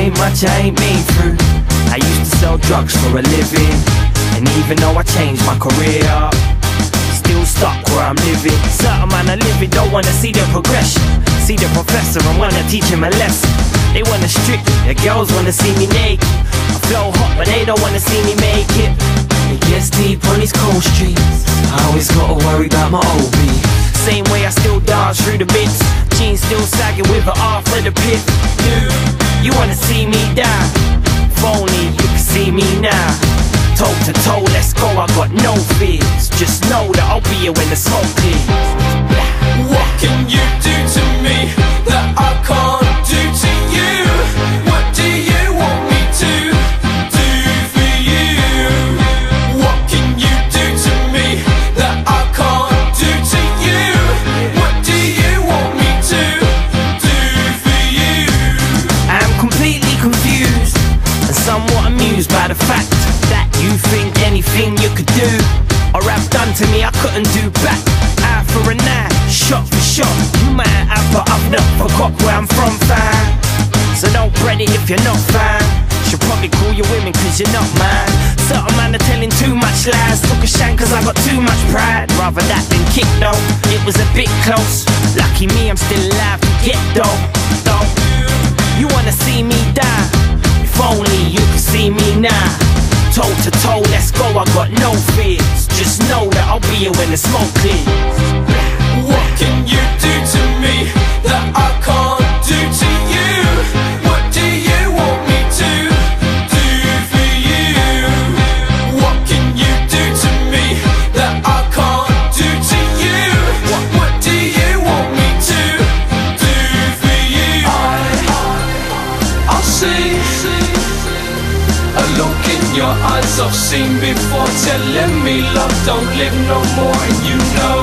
ain't much I ain't been through. I used to sell drugs for a living, and even though I changed my career, still stuck where I'm living. Certain man I live it don't wanna see the progression, see the professor and wanna teach him a lesson. They wanna strip me, the girls wanna see me naked. I flow hot but they don't wanna see me make it. It gets deep on these cold streets, I always gotta worry about my OB. Same way I still dance through the bits, jeans still sagging with a half of the pit. You wanna see me die? If only you can see me now. Toe to toe, let's go, I got no fears. Just know that I'll be here when the smoke clears. What can you do to me that I can't do to you? What do you want me to do for you? What can you do to me that I can't do to you? What do you want me to do for you? I'm completely confused and somewhat amused by the fact that you think anything you could do or have done to me I couldn't do back. Eye for an eye, shot for shot. You might have, but I've not forgot where I'm from, fam. So don't bread it if you're not fine. Should probably call you women cause you're not mine. Certain man are telling too much lies. Took a shank cause I got too much pride. Rather that than kick though, it was a bit close. Lucky me I'm still alive to get though. You wanna see me die? If only you could see me now. Toe to toe, let's go, I got no fears. Just know that I'll be here when the smoke clears. What can you do to me that I can't do to you? What do you want me to do for you? What can you do to me that I can't do to you? What do you want me to do for you? I'll see a look in your eyes I've seen before, telling me love don't live no more. And you know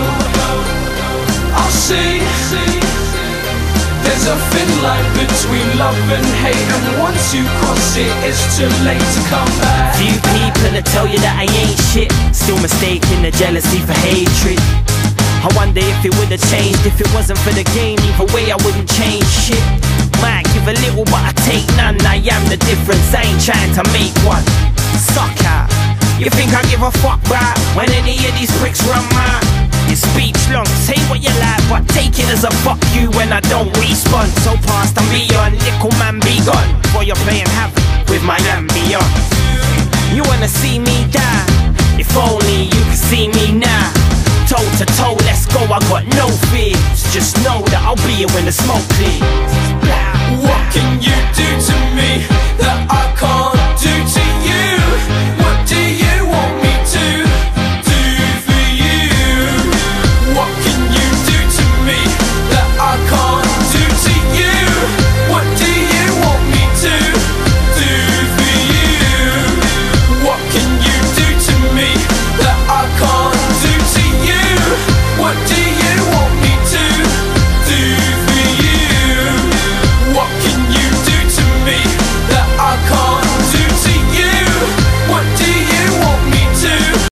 I'll see there's a thin line between love and hate, and once you cross it, it's too late to come back. Few people that tell you that I ain't shit, still mistaking the jealousy for hatred. I wonder if it would've changed if it wasn't for the game. Either way I wouldn't change shit. Might give a little but I take none. I am the difference, I ain't trying to make one. Suck out. You think I give a fuck, right? When any of these pricks run mine, your speech long, say what you like, but take it as a fuck you when I don't respond. So past and beyond, little man be gone, before you're playing havoc with my ambience. You wanna see me die? If only you could see me now. Toe to toe, let's go, I got no fears. Just know that I'll be here when the smoke